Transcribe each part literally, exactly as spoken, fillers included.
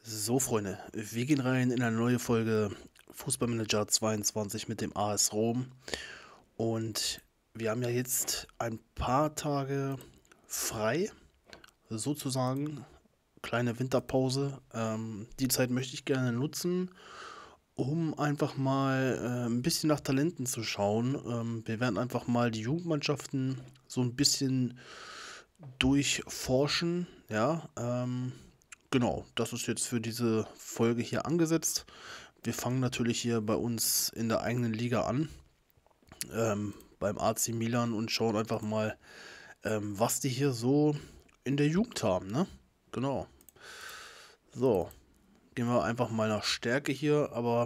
So, Freunde, wir gehen rein in eine neue Folge Fußballmanager zweiundzwanzig mit dem A S Rom. Und wir haben ja jetzt ein paar Tage frei, sozusagen. Kleine Winterpause. Ähm, die Zeit möchte ich gerne nutzen, um einfach mal äh, ein bisschen nach Talenten zu schauen. Ähm, wir werden einfach mal die Jugendmannschaften so ein bisschen durchforschen. Ja, ähm, genau, das ist jetzt für diese Folge hier angesetzt. Wir fangen natürlich hier bei uns in der eigenen Liga an, ähm, beim A C Milan und schauen einfach mal, ähm, was die hier so in der Jugend haben, ne? Genau. So, gehen wir einfach mal nach Stärke hier, aber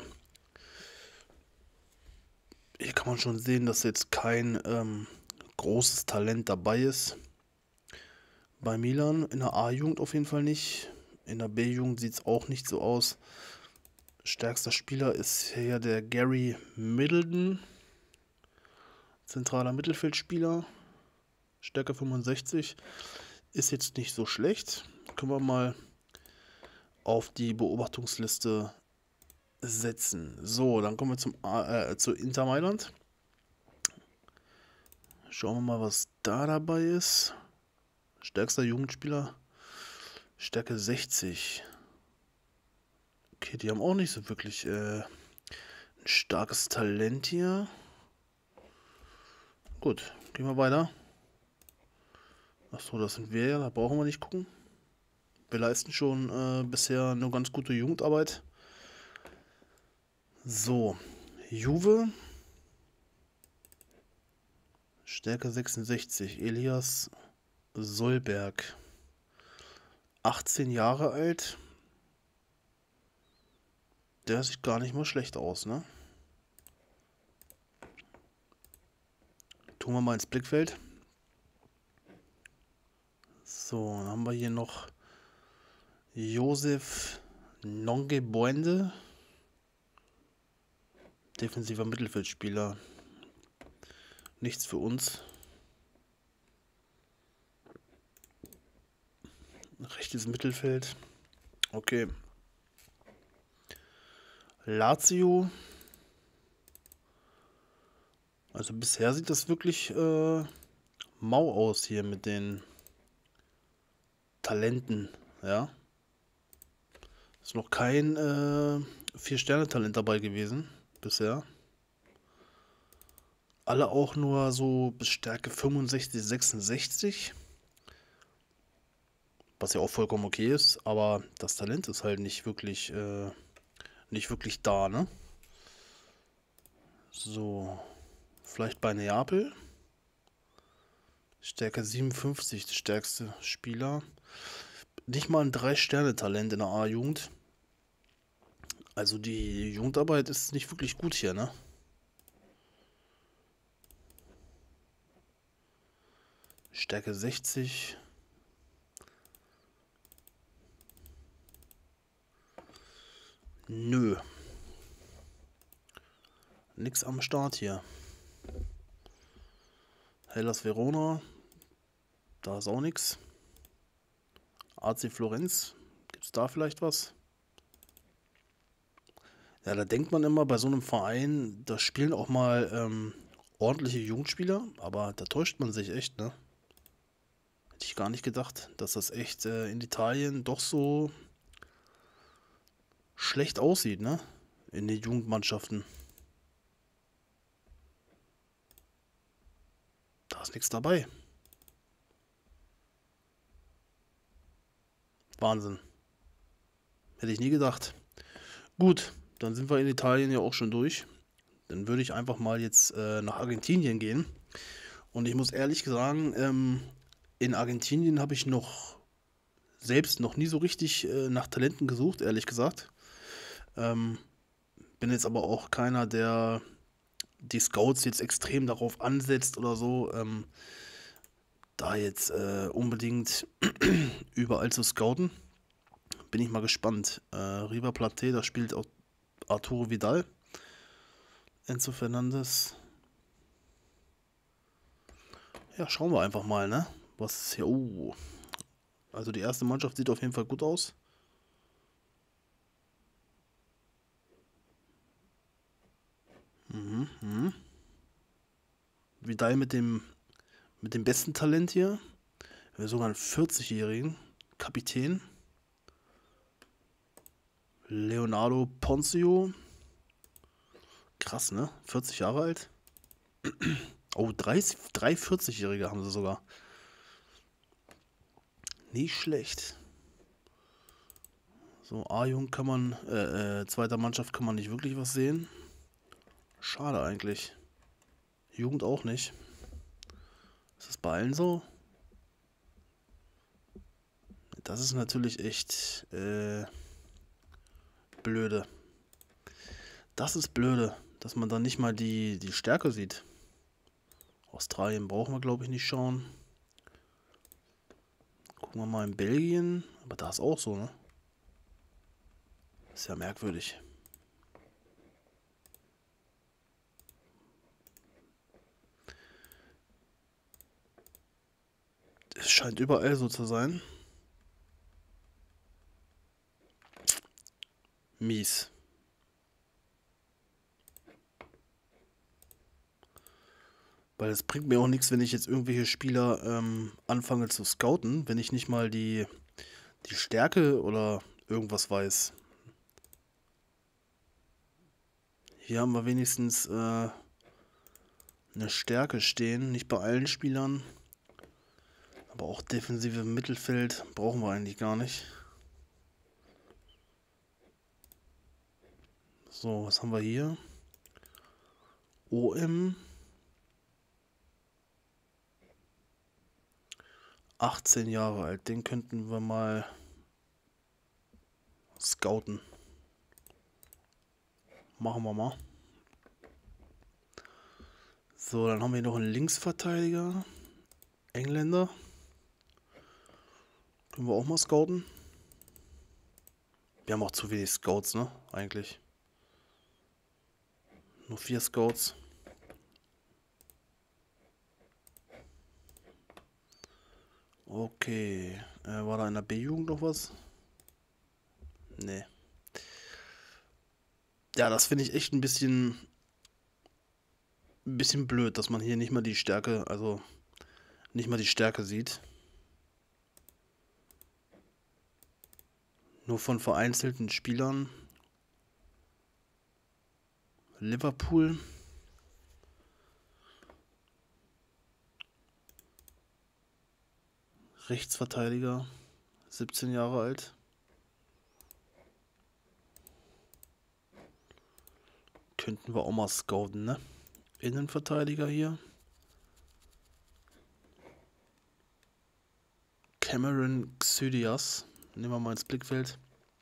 hier kann man schon sehen, dass jetzt kein ähm, großes Talent dabei ist. Bei Milan in der A-Jugend auf jeden Fall nicht. In der B-Jugend sieht es auch nicht so aus. Stärkster Spieler ist hier der Gary Middleton, zentraler Mittelfeldspieler, Stärke fünfundsechzig. Ist jetzt nicht so schlecht. Können wir mal auf die Beobachtungsliste setzen. So, dann kommen wir zum A äh, zu Inter Mailand. Schauen wir mal, was da dabei ist. Stärkster Jugendspieler, Stärke sechzig. Okay, die haben auch nicht so wirklich äh, ein starkes Talent hier. Gut, gehen wir weiter. Achso, das sind wir ja, da brauchen wir nicht gucken. Wir leisten schon äh, bisher eine ganz gute Jugendarbeit. So, Juve. Stärke sechsundsechzig. Elias Solberg. achtzehn Jahre alt. Der sieht gar nicht mal schlecht aus, ne? Tun wir mal ins Blickfeld. So, dann haben wir hier noch Josef Nongebuende. Defensiver Mittelfeldspieler. Nichts für uns. Rechtes Mittelfeld. Okay. Lazio. Also bisher sieht das wirklich äh, mau aus hier mit den Talenten, ja. Ist noch kein äh, Vier-Sterne-Talent dabei gewesen bisher. Alle auch nur so bis Stärke fünfundsechzig, sechsundsechzig. Was ja auch vollkommen okay ist, aber das Talent ist halt nicht wirklich, äh, nicht wirklich da, ne? So, vielleicht bei Neapel. Stärke siebenundfünfzig, der stärkste Spieler. Nicht mal ein Drei-Sterne-Talent in der A-Jugend. Also die Jugendarbeit ist nicht wirklich gut hier, ne? Stärke sechzig. Nö. Nix am Start hier. Hellas Verona. Da ist auch nix. A C Florenz. Gibt's da vielleicht was? Ja, da denkt man immer bei so einem Verein, da spielen auch mal ähm, ordentliche Jugendspieler, aber da täuscht man sich echt, ne? Hätte ich gar nicht gedacht, dass das echt äh, in Italien doch so schlecht aussieht, ne? In den Jugendmannschaften. Da ist nichts dabei. Wahnsinn. Hätte ich nie gedacht. Gut, dann sind wir in Italien ja auch schon durch. Dann würde ich einfach mal jetzt äh, nach Argentinien gehen. Und ich muss ehrlich sagen, ähm, in Argentinien habe ich noch selbst noch nie so richtig äh, nach Talenten gesucht, ehrlich gesagt. Ähm, bin jetzt aber auch keiner, der die Scouts jetzt extrem darauf ansetzt oder so, ähm, da jetzt äh, unbedingt überall zu scouten. Bin ich mal gespannt. Äh, River Plate, da spielt auch Arturo Vidal, Enzo Fernandes. Ja, schauen wir einfach mal, ne? Was ist hier? Oh, also die erste Mannschaft sieht auf jeden Fall gut aus. Mhm, mhm. Vidal mit dem, mit dem besten Talent hier. Wir haben sogar einen vierzigjährigen Kapitän. Leonardo Ponzio. Krass, ne? vierzig Jahre alt. Oh, drei, drei vierzig-Jährige haben sie sogar. Nicht schlecht. So, A-Jugend kann man, äh, äh, zweiter Mannschaft kann man nicht wirklich was sehen. Schade eigentlich. Jugend auch nicht. Ist das bei allen so? Das ist natürlich echt äh, blöde. Das ist blöde, dass man dann nicht mal die, die Stärke sieht. Australien brauchen wir, glaube ich, nicht schauen. Gucken wir mal in Belgien. Aber da ist auch so, ne? Ist ja merkwürdig. Es scheint überall so zu sein. Mies. Weil es bringt mir auch nichts, wenn ich jetzt irgendwelche Spieler ähm, anfange zu scouten, wenn ich nicht mal die, die Stärke oder irgendwas weiß. Hier haben wir wenigstens äh, eine Stärke stehen, nicht bei allen Spielern. Aber auch defensive Mittelfeld brauchen wir eigentlich gar nicht. So, was haben wir hier? O M. achtzehn Jahre alt. Den könnten wir mal scouten. Machen wir mal. So, dann haben wir hier noch einen Linksverteidiger. Engländer. Können wir auch mal scouten. Wir haben auch zu wenig Scouts, ne? Eigentlich. Nur vier Scouts. Okay. Äh, war da in der B-Jugend noch was? Nee. Ja, das finde ich echt ein bisschen, ein bisschen blöd, dass man hier nicht mal die Stärke, also nicht mal die Stärke sieht. Nur von vereinzelten Spielern. Liverpool. Rechtsverteidiger. siebzehn Jahre alt. Könnten wir auch mal scouten, ne? Innenverteidiger hier. Cameron Xydias. Nehmen wir mal ins Blickfeld.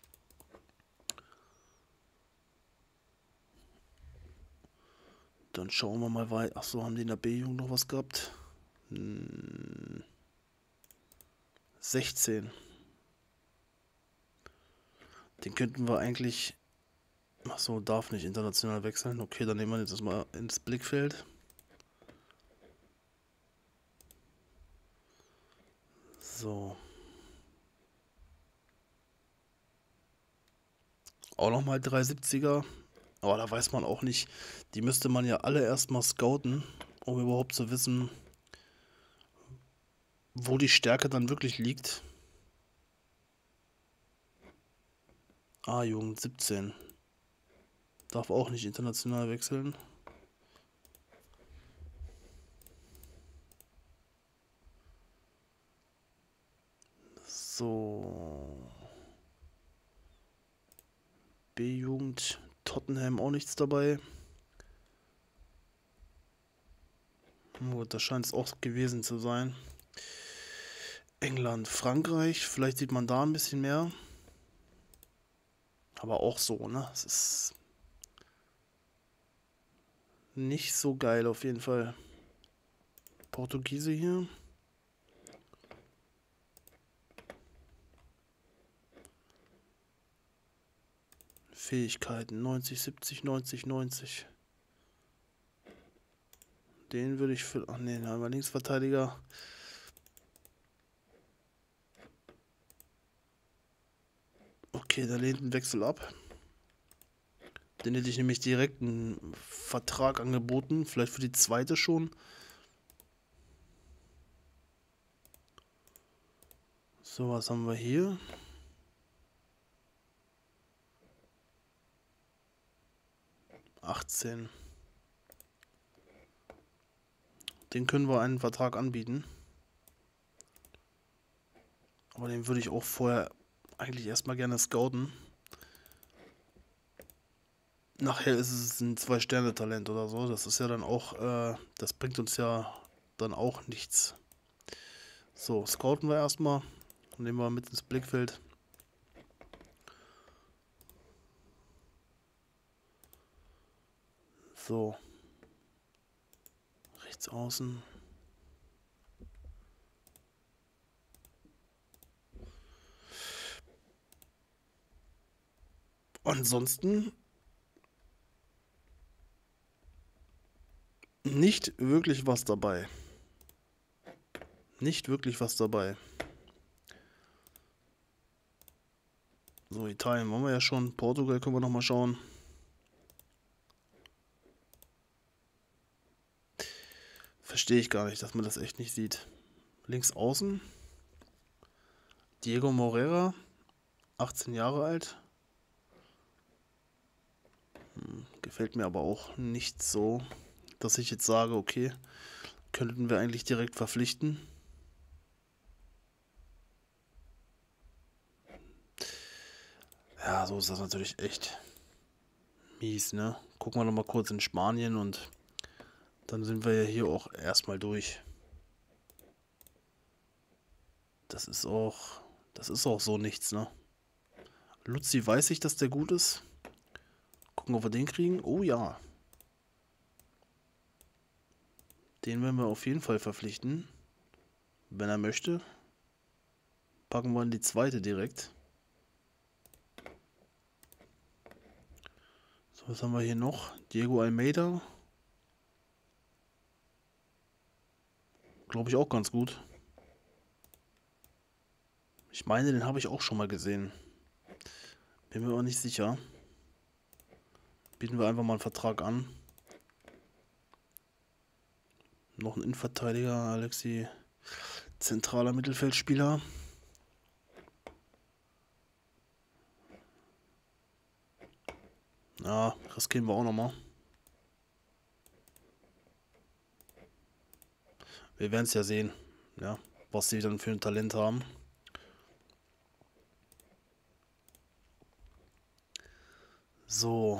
Dann schauen wir mal weiter. Achso, haben die in der B-Jugend noch was gehabt? Hm, sechzehn. Den könnten wir eigentlich... Achso, darf nicht international wechseln. Okay, dann nehmen wir jetzt mal ins Blickfeld. So. Auch nochmal drei siebziger. Aber da weiß man auch nicht. Die müsste man ja alle erstmal scouten, um überhaupt zu wissen, wo die Stärke dann wirklich liegt. A-Jugend siebzehn. Darf auch nicht international wechseln. So. B-Jugend. Tottenham auch nichts dabei. Gut, das scheint es auch gewesen zu sein. England, Frankreich. Vielleicht sieht man da ein bisschen mehr. Aber auch so, ne? Es ist nicht so geil auf jeden Fall. Portugiese hier. Fähigkeiten neunzig, siebzig, neunzig, neunzig. Den würde ich für... Ach ne, da haben wir Linksverteidiger. Okay, der lehnt einen Wechsel ab. Den hätte ich nämlich direkt einen Vertrag angeboten, vielleicht für die zweite schon. So, was haben wir hier? achtzehn. Den können wir einen Vertrag anbieten. Aber den würde ich auch vorher eigentlich erstmal gerne scouten. Nachher ist es ein Zwei-Sterne-Talent oder so. Das ist ja dann auch, äh, das bringt uns ja dann auch nichts. So, scouten wir erstmal. Nehmen wir mit ins Blickfeld. So. Rechts außen. Ansonsten nicht wirklich was dabei. Nicht wirklich was dabei. So, Italien wollen wir ja schon. Portugal können wir nochmal schauen. Verstehe ich gar nicht, dass man das echt nicht sieht. Links außen. Diego Moreira, achtzehn Jahre alt. Hm, gefällt mir aber auch nicht so, dass ich jetzt sage, okay, könnten wir eigentlich direkt verpflichten. Ja, so ist das natürlich echt mies, ne? Gucken wir noch mal kurz in Spanien und dann sind wir ja hier auch erstmal durch. Das ist auch, das ist auch so nichts, ne? Luzi weiß ich, dass der gut ist. Gucken, ob wir den kriegen. Oh ja. Den werden wir auf jeden Fall verpflichten. Wenn er möchte. Packen wir in die zweite direkt. So, was haben wir hier noch? Diego Almeida. Glaube ich auch ganz gut. Ich meine, den habe ich auch schon mal gesehen. Bin mir aber nicht sicher. Bieten wir einfach mal einen Vertrag an. Noch ein Innenverteidiger, Alexi. Zentraler Mittelfeldspieler. Ja, riskieren wir auch nochmal. Wir werden es ja sehen, ja, was sie dann für ein Talent haben. So.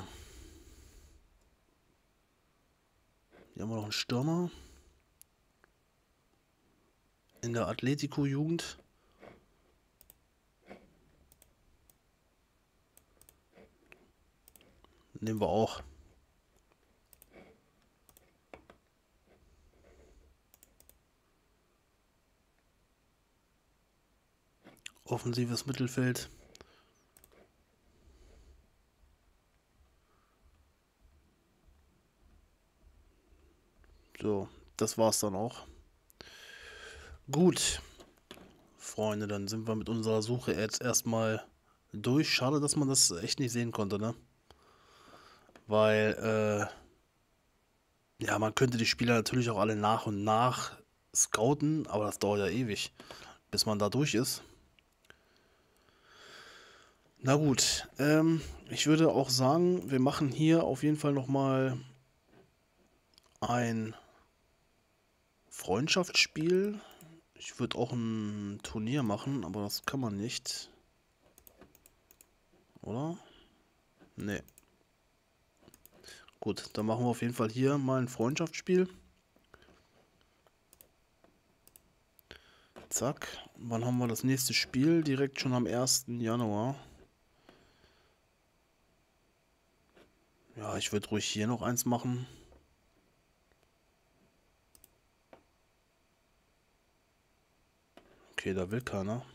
Hier haben wir noch einen Stürmer. In der Atletico-Jugend. Nehmen wir auch. Offensives Mittelfeld. So, das war's dann auch. Gut, Freunde, dann sind wir mit unserer Suche jetzt erstmal durch. Schade, dass man das echt nicht sehen konnte, ne? Weil, äh, ja, man könnte die Spieler natürlich auch alle nach und nach scouten, aber das dauert ja ewig, bis man da durch ist. Na gut, ähm, ich würde auch sagen, wir machen hier auf jeden Fall nochmal ein Freundschaftsspiel. Ich würde auch ein Turnier machen, aber das kann man nicht. Oder? Nee. Gut, dann machen wir auf jeden Fall hier mal ein Freundschaftsspiel. Zack. Wann haben wir das nächste Spiel? Direkt schon am ersten Januar. Ja, ich würde ruhig hier noch eins machen. Okay, da will keiner.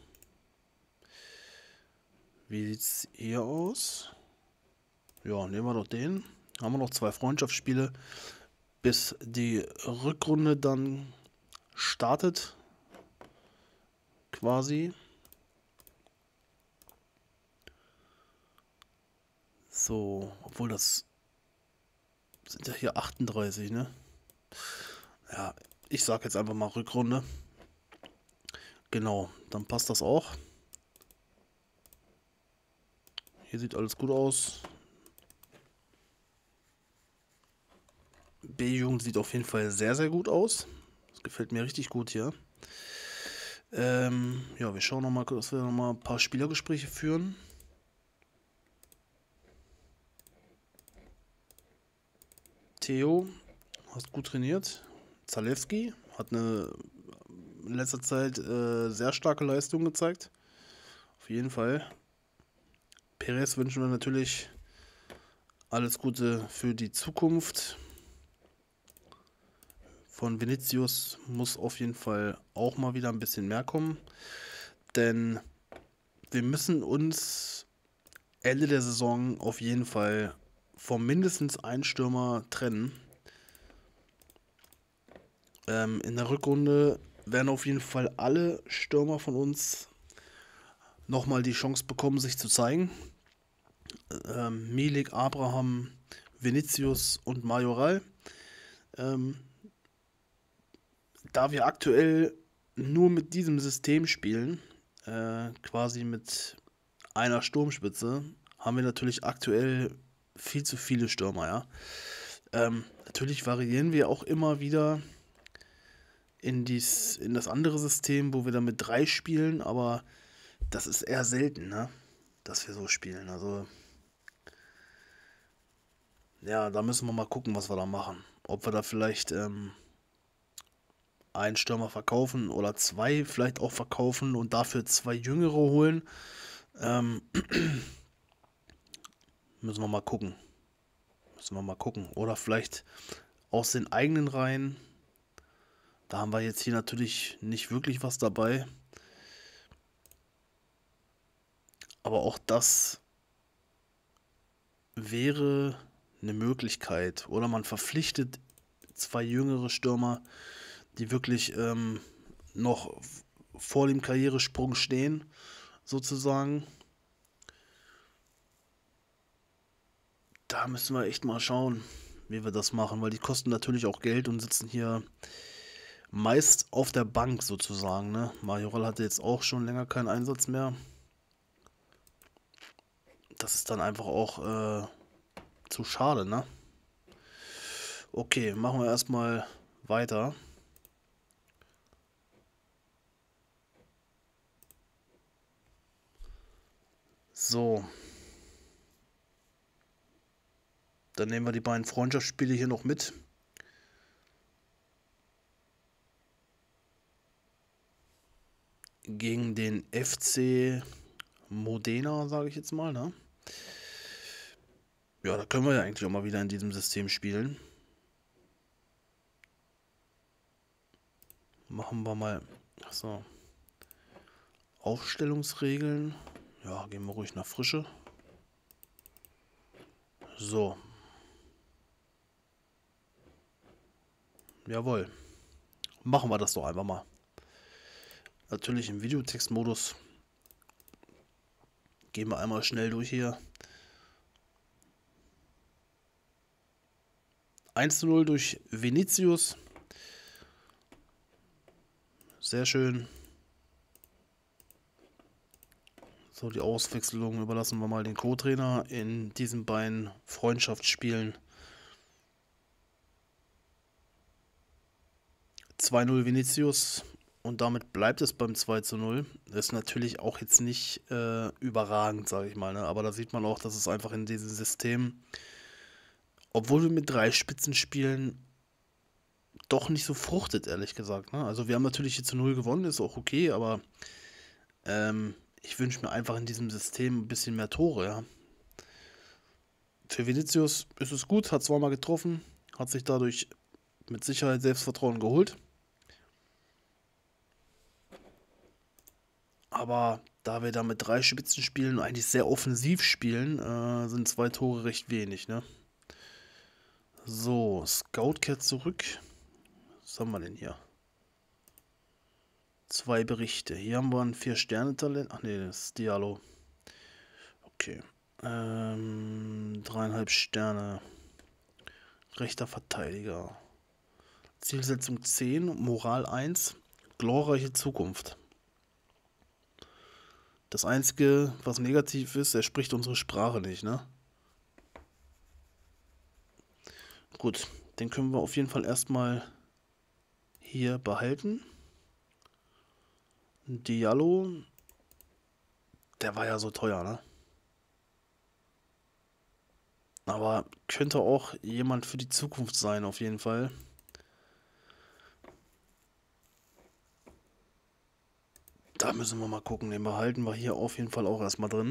Wie sieht's hier aus? Ja, nehmen wir doch den. Haben wir noch zwei Freundschaftsspiele, bis die Rückrunde dann startet. Quasi. So, obwohl das sind ja hier achtunddreißig, ne? Ja, ich sag jetzt einfach mal Rückrunde. Genau, dann passt das auch. Hier sieht alles gut aus. B-Jugend sieht auf jeden Fall sehr, sehr gut aus. Das gefällt mir richtig gut hier. Ähm, ja, wir schauen nochmal, dass wir nochmal ein paar Spielergespräche führen. Theo, hast gut trainiert. Zalewski hat eine in letzter Zeit äh, sehr starke Leistung gezeigt. Auf jeden Fall. Perez wünschen wir natürlich alles Gute für die Zukunft. Von Vinicius muss auf jeden Fall auch mal wieder ein bisschen mehr kommen. Denn wir müssen uns Ende der Saison auf jeden Fall von mindestens einem Stürmer trennen. Ähm, in der Rückrunde werden auf jeden Fall alle Stürmer von uns nochmal die Chance bekommen, sich zu zeigen. Ähm, Milik, Abraham, Vinicius und Majoral. Ähm, da wir aktuell nur mit diesem System spielen, äh, quasi mit einer Sturmspitze, haben wir natürlich aktuell viel zu viele Stürmer, ja. Ähm, natürlich variieren wir auch immer wieder in, dies, in das andere System, wo wir dann mit drei spielen, aber das ist eher selten, ne? Dass wir so spielen. Also, ja, da müssen wir mal gucken, was wir da machen. Ob wir da vielleicht ähm, einen Stürmer verkaufen oder zwei vielleicht auch verkaufen und dafür zwei Jüngere holen. Ähm, müssen wir mal gucken. Müssen wir mal gucken. Oder vielleicht aus den eigenen Reihen. Da haben wir jetzt hier natürlich nicht wirklich was dabei. Aber auch das wäre eine Möglichkeit. Oder man verpflichtet zwei jüngere Stürmer, die wirklich ähm, noch vor dem Karrieresprung stehen, sozusagen. Da müssen wir echt mal schauen, wie wir das machen, weil die kosten natürlich auch Geld und sitzen hier meist auf der Bank sozusagen. Ne? Majoral hatte jetzt auch schon länger keinen Einsatz mehr. Das ist dann einfach auch äh, zu schade, ne? Okay, machen wir erstmal weiter. So. Dann nehmen wir die beiden Freundschaftsspiele hier noch mit. Gegen den F C Modena, sage ich jetzt mal, ne? Ja, da können wir ja eigentlich auch mal wieder in diesem System spielen. Machen wir mal. Achso. Aufstellungsregeln. Ja, gehen wir ruhig nach Frische. So. Jawohl. Machen wir das doch einfach mal. Natürlich im Videotextmodus. Gehen wir einmal schnell durch hier. eins zu null durch Vinicius. Sehr schön. So, die Auswechslung überlassen wir mal den Co-Trainer in diesen beiden Freundschaftsspielen. zwei null Vinicius und damit bleibt es beim zwei zu null. Das ist natürlich auch jetzt nicht äh, überragend, sage ich mal, ne? Aber da sieht man auch, dass es einfach in diesem System, obwohl wir mit drei Spitzen spielen, doch nicht so fruchtet, ehrlich gesagt. Ne? Also wir haben natürlich hier zu null gewonnen, ist auch okay, aber ähm, ich wünsche mir einfach in diesem System ein bisschen mehr Tore, ja. Für Vinicius ist es gut, hat zweimal getroffen, hat sich dadurch mit Sicherheit Selbstvertrauen geholt. Aber da wir da mit drei Spitzen spielen und eigentlich sehr offensiv spielen, äh, sind zwei Tore recht wenig, ne? So, Scout kehrt zurück. Was haben wir denn hier? Zwei Berichte. Hier haben wir ein vier-Sterne-Talent. Ach nee, das ist Diallo. Okay. Ähm, Dreieinhalb Sterne. Rechter Verteidiger. Zielsetzung zehn, Moral eins, glorreiche Zukunft. Das Einzige, was negativ ist, er spricht unsere Sprache nicht, ne? Gut, den können wir auf jeden Fall erstmal hier behalten. Diallo, der war ja so teuer, ne? Aber könnte auch jemand für die Zukunft sein, auf jeden Fall. Da müssen wir mal gucken. Den behalten wir hier auf jeden Fall auch erstmal drin.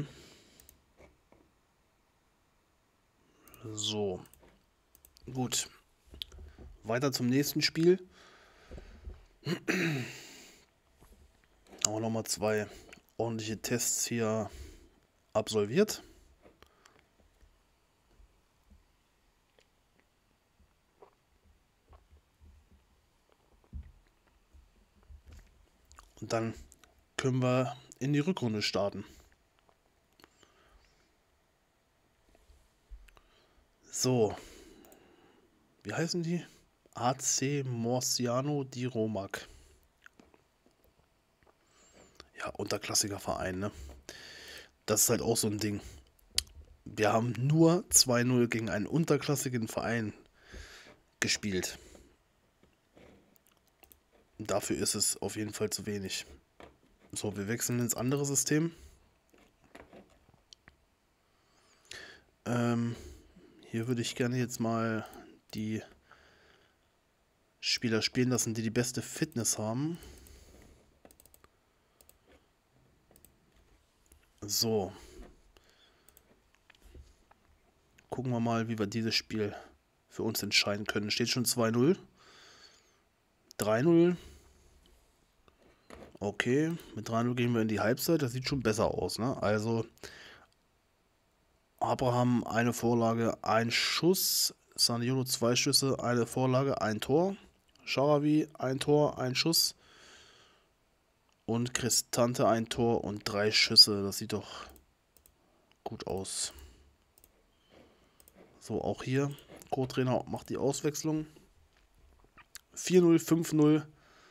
So. Gut. Weiter zum nächsten Spiel. Auch nochmal zwei ordentliche Tests hier absolviert. Und dann können wir in die Rückrunde starten. So. Wie heißen die? A C Morciano di Romac. Ja, unterklassiger Verein, ne? Das ist halt auch so ein Ding. Wir haben nur zwei null gegen einen unterklassigen Verein gespielt. Dafür ist es auf jeden Fall zu wenig. So, wir wechseln ins andere System. Ähm, hier würde ich gerne jetzt mal die Spieler spielen lassen, die die beste Fitness haben. So. Gucken wir mal, wie wir dieses Spiel für uns entscheiden können. Steht schon zwei null. drei null. Okay, mit drei null gehen wir in die Halbzeit. Das sieht schon besser aus, ne? Also, Abraham eine Vorlage, ein Schuss. Zaniolo zwei Schüsse, eine Vorlage, ein Tor. Sharawi ein Tor, ein Schuss. Und Cristante ein Tor und drei Schüsse. Das sieht doch gut aus. So, auch hier. Co-Trainer macht die Auswechslung. vier null, fünf null,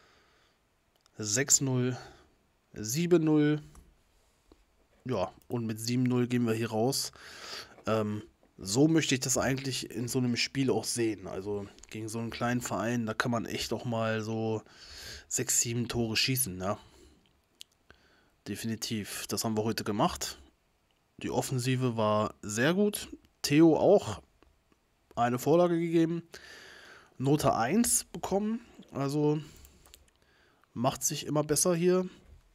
sechs null, sieben null. Ja, und mit sieben null gehen wir hier raus. Ähm, so möchte ich das eigentlich in so einem Spiel auch sehen. Also gegen so einen kleinen Verein, da kann man echt auch mal so sechs, sieben Tore schießen, ja. Definitiv. Das haben wir heute gemacht. Die Offensive war sehr gut. Theo auch eine Vorlage gegeben. Note eins bekommen. Also macht sich immer besser hier.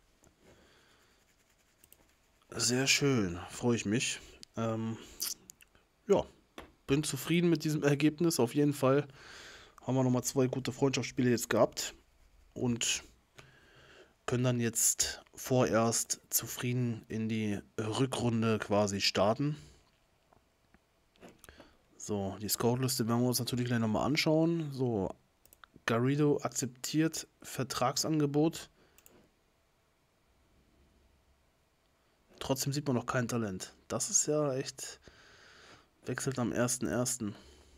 Sehr schön. Freue ich mich. Ähm, ja, bin zufrieden mit diesem Ergebnis. Auf jeden Fall haben wir nochmal zwei gute Freundschaftsspiele jetzt gehabt. Und können dann jetzt vorerst zufrieden in die Rückrunde quasi starten. So, die Scout-Liste werden wir uns natürlich gleich nochmal anschauen. So, Garrido akzeptiert Vertragsangebot. Trotzdem sieht man noch kein Talent. Das ist ja echt... Wechselt am ersten ersten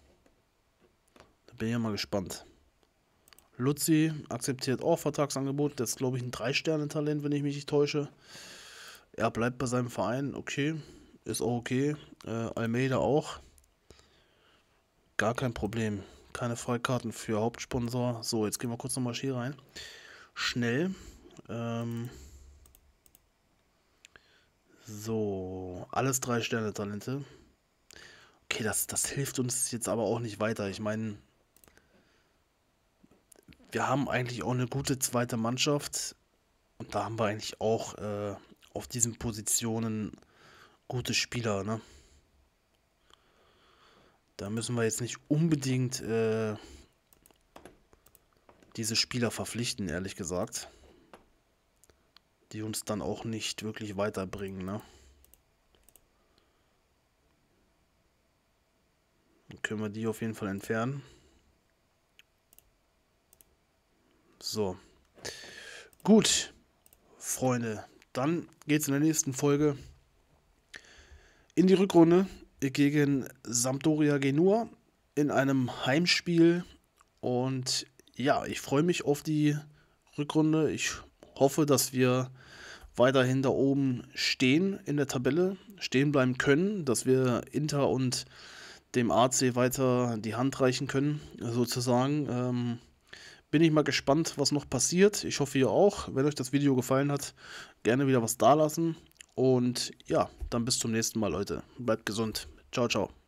Da bin ich ja mal gespannt. Luzi akzeptiert auch Vertragsangebot. Das ist, glaube ich, ein drei Sterne Talent, wenn ich mich nicht täusche. Er bleibt bei seinem Verein. Okay, ist auch okay. Äh, Almeida auch. Gar kein Problem. Keine Freikarten für Hauptsponsor. So, jetzt gehen wir kurz nochmal hier rein. Schnell. Ähm so, alles drei Sterne Talente. Okay, das, das hilft uns jetzt aber auch nicht weiter. Ich meine... Wir haben eigentlich auch eine gute zweite Mannschaft und da haben wir eigentlich auch äh, auf diesen Positionen gute Spieler, ne? Da müssen wir jetzt nicht unbedingt äh, diese Spieler verpflichten, ehrlich gesagt. Die uns dann auch nicht wirklich weiterbringen, ne? Dann können wir die auf jeden Fall entfernen. So. Gut, Freunde. Dann geht es in der nächsten Folge in die Rückrunde. gegen Sampdoria Genua in einem Heimspiel. Und ja, ich freue mich auf die Rückrunde. Ich hoffe, dass wir weiterhin da oben stehen in der Tabelle, stehen bleiben können, dass wir Inter und dem A C weiter die Hand reichen können, sozusagen. Ähm, bin ich mal gespannt, was noch passiert. Ich hoffe, ihr auch. Wenn euch das Video gefallen hat, gerne wieder was dalassen. Und ja, dann bis zum nächsten Mal, Leute. Bleibt gesund. Ciao, ciao.